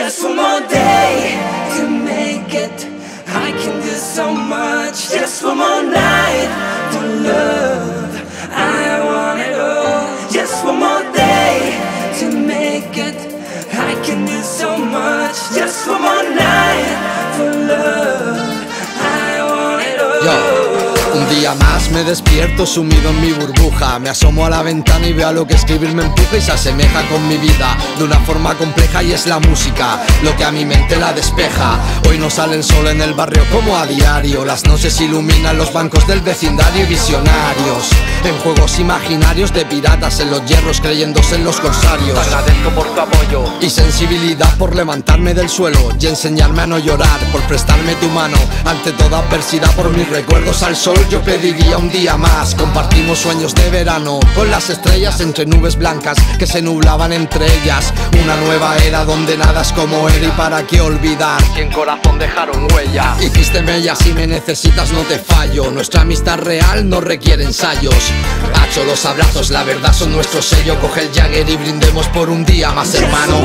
Just one more day to make it. I can do so much. Just one more night for love. I want it all. Just one more day to make it. I can do so much. Just one more night for love. I want it all. Yo. Un día más me despierto sumido en mi burbuja. Me asomo a la ventana y veo a lo que escribir me empuja y se asemeja con mi vida de una forma compleja, y es la música lo que a mi mente la despeja. Hoy no sale el sol en el barrio como a diario. Las noches iluminan los bancos del vecindario y visionarios en juegos imaginarios de piratas en los hierros creyéndose en los corsarios. Te agradezco por tu apoyo y sensibilidad por levantarme del suelo y enseñarme a no llorar, por prestarme tu mano ante toda adversidad, por mis recuerdos al sol. Yo pediría un día más. Compartimos sueños de verano con las estrellas entre nubes blancas que se nublaban entre ellas. Una nueva era donde nada es como era, y para qué olvidar que en corazón dejaron huella. Hiciste mella, si me necesitas no te fallo. Nuestra amistad real no requiere ensayos. Hacho, los abrazos, la verdad son nuestro sello. Coge el Jagger y brindemos por un día más, hermano.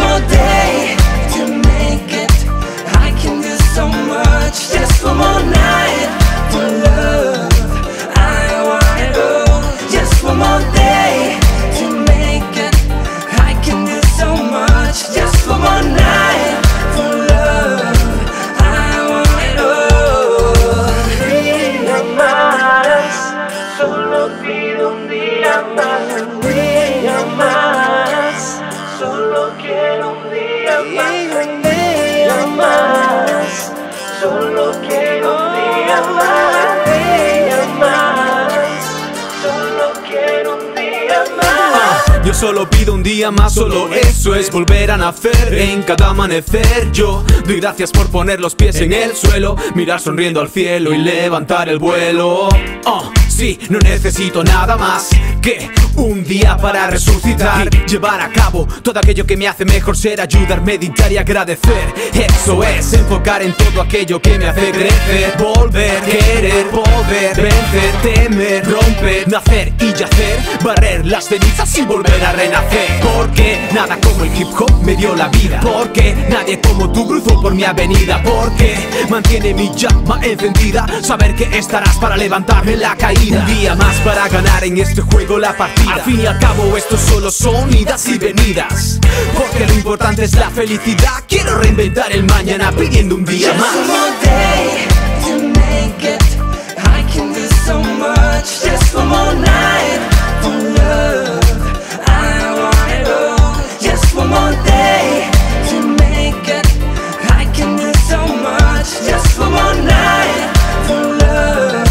Just one more night for love. I want it all. Just one more day to make it. I can do so much. Just one more night for love. I want it all. Un día más, solo pido un día más. Un día más, solo quiero un día más. Un día más. Solo quiero un día más, solo quiero un día más. Yo solo pido un día más, solo eso es volver a nacer en cada amanecer. Yo doy gracias por poner los pies en el suelo, mirar sonriendo al cielo y levantar el vuelo. Sí, no necesito nada más que un día para resucitar y llevar a cabo todo aquello que me hace mejor ser, ayudar, meditar y agradecer. Eso es enfocar en todo aquello que me hace crecer, volver, querer, poder, vencer, temer, romper, nacer y yacer, barrer las cenizas y volver a renacer. Porque nada como el hip hop me dio la vida, porque nadie como tú cruzó por mi avenida, porque mantiene mi llama encendida, saber que estarás para levantarme la caída. Un día más para ganar en este juego la partida. Al fin y al cabo esto solo son idas y venidas, porque lo importante es la felicidad. Quiero reinventar el mañana pidiendo un día más. Just one more day to make it. I can do so much. Just one more night for love. I want it all. Just one more day to make it. I can do so much. Just one more night for love.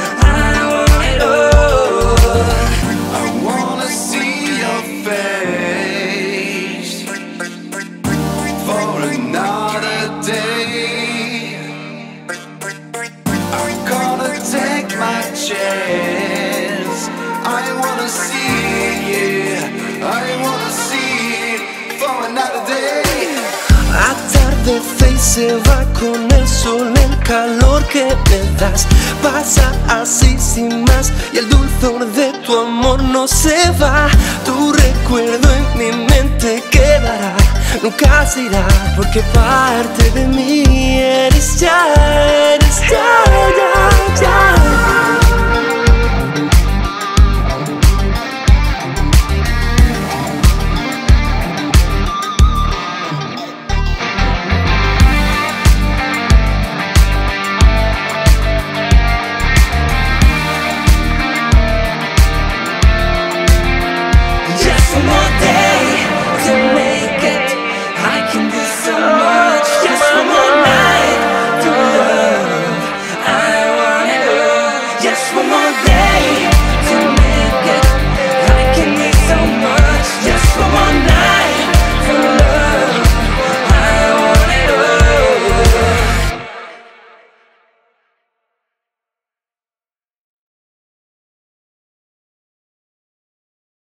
Chance. I wanna see you. I wanna see it for another day. Atardece y se va con el sol, el calor que me das pasa así sin más, y el dulzor de tu amor no se va. Tu recuerdo en mi mente quedará, nunca se irá, porque parte de mí eres ya, ya, ya.